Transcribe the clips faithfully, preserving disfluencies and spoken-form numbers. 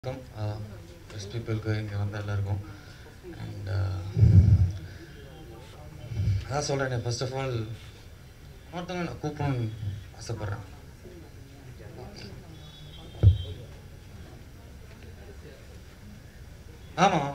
uh, press people இங்கே வந்த எல்லாருக்கும் அண்ட் அதான் சொல்கிறேன். ஃபர்ஸ்ட் ஆஃப் ஆல் ஒருத்தவங்க நான் கூப்பிடணும்னு ஆசைப்பட்றேன். ஆமாம்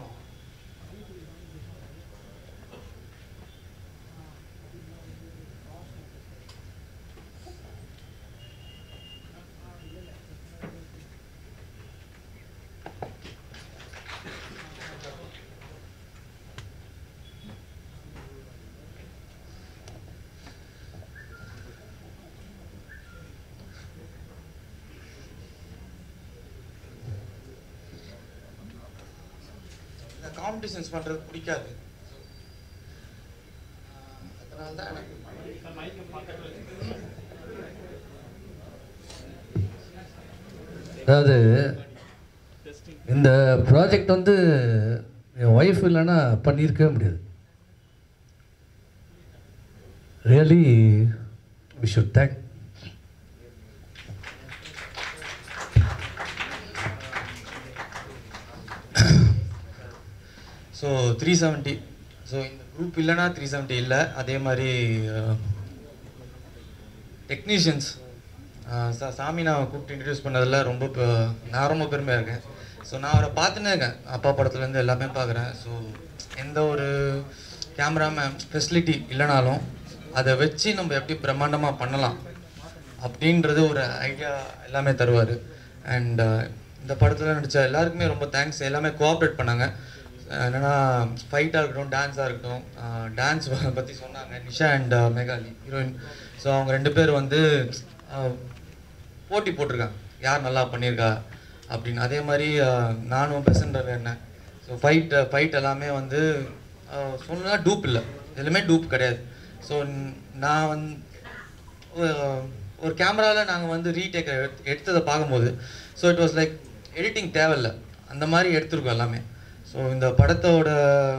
காம்படிஷன்ஸ் பண்ணுறது பிடிக்காது. அதனால தான் எனக்கு அதாவது இந்த ப்ராஜெக்ட் வந்து என் ஒய்ஃப் இல்லைன்னா பண்ணியிருக்கவே முடியாது. Really we should thank. So three seventy so இந்த குரூப் இல்லைன்னா த்ரீ செவன்ட்டி இல்லை. அதே மாதிரி டெக்னீஷியன்ஸ் சா சாமி நான் கூப்பிட்டு இன்ட்ரடியூஸ் பண்ணதில் ரொம்ப நான் ரொம்ப பெருமையாக இருக்கேன். ஸோ நான் அவரை பார்த்துன்னே இருக்கேன், அப்பா படத்துலேருந்து எல்லாமே பார்க்குறேன். ஸோ எந்த ஒரு கேமராமேன் ஃபெசிலிட்டி இல்லைனாலும் அதை வச்சு நம்ம எப்படி பிரம்மாண்டமாக பண்ணலாம் அப்படின்றது ஒரு ஐடியா எல்லாமே தருவார். அண்ட் இந்த படத்தில் நடித்த எல்லாருக்குமே ரொம்ப தேங்க்ஸ். எல்லாமே கோஆப்ரேட் பண்ணாங்க. என்னென்னா ஃபைட்டாக இருக்கட்டும், டான்ஸாக இருக்கட்டும். டான்ஸ் பற்றி சொன்னாங்க Nisha and Megali heroine. So அவங்க ரெண்டு பேர் வந்து போட்டி போட்டிருக்காங்க யார் நல்லா பண்ணியிருக்கா அப்படின்னு. அதே மாதிரி நானும் பெசண்டர் என்ன. ஸோ ஃபைட் ஃபைட் எல்லாமே வந்து சொன்னால் டூப் இல்லை, எதுவுமே டூப் கிடையாது. ஸோ நான் வந்து ஒரு கேமராவில் நாங்கள் வந்து ரீடேக் எடுத்ததை பார்க்கும்போது so it was like editing தேவையில்லை, அந்த மாதிரி எடுத்துருக்கோம் எல்லாமே. ஸோ இந்த படத்தோட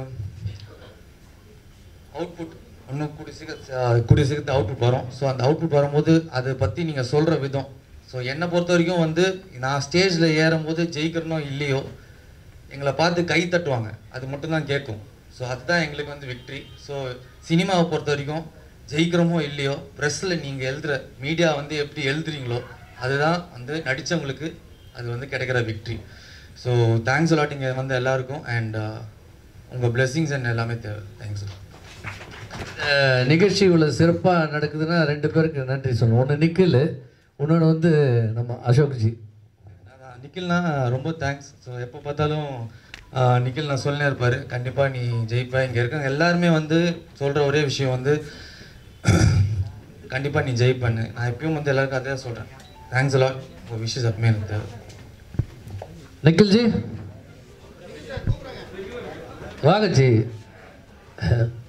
அவுட்புட் இன்னும் கூடிய சீக்கிரம் கூடிய சீக்கிரத்தை அவுட்புட் வரும். ஸோ அந்த அவுட்புட் வரும்போது அதை பற்றி நீங்கள் சொல்கிற விதம், ஸோ என்னை பொறுத்த வரைக்கும் வந்து நான் ஸ்டேஜில் ஏறும்போது ஜெயிக்கிறனோ இல்லையோ எங்களை பார்த்து கை தட்டுவாங்க, அது மட்டும்தான் கேட்கும். ஸோ அதுதான் எங்களுக்கு வந்து விக்ட்ரி. ஸோ சினிமாவை பொறுத்த வரைக்கும் ஜெயிக்கிறோமோ இல்லையோ ப்ரெஸ்ஸில் நீங்கள் எழுதுகிற மீடியா வந்து எப்படி எழுதுறீங்களோ அதுதான் வந்து நடித்தவங்களுக்கு அது வந்து கிடைக்கிற விக்ட்ரி. ஸோ தேங்க்ஸ் அலாட் இங்கே வந்து எல்லாருக்கும். அண்ட் உங்கள் பிளெஸிங்ஸ் அண்ட் எல்லாமே தேவை. தேங்க்ஸ். நிகழ்ச்சி இவ்வளோ சிறப்பாக நடக்குதுன்னா ரெண்டு பேருக்கு நன்றி சொல்லணும். ஒன்று நிக்கில், இன்னொன்று வந்து நம்ம அசோக்ஜி. நிக்கில்னா ரொம்ப தேங்க்ஸ். ஸோ எப்போ பார்த்தாலும் நிக்கில் நான் சொல்லினே இருப்பார், கண்டிப்பாக நீ ஜெயிப்பா. இங்கே இருக்காங்க எல்லாருமே வந்து சொல்கிற ஒரே விஷயம் வந்து கண்டிப்பாக நீ ஜெயிப்பண்ணு. நான் எப்பயும் வந்து எல்லாருக்கும் அதே சொல்கிறேன். Thanks a lot. உங்கள் விஷஸ் அப்பமே எனக்கு தேவை. निखिल जी वाग जी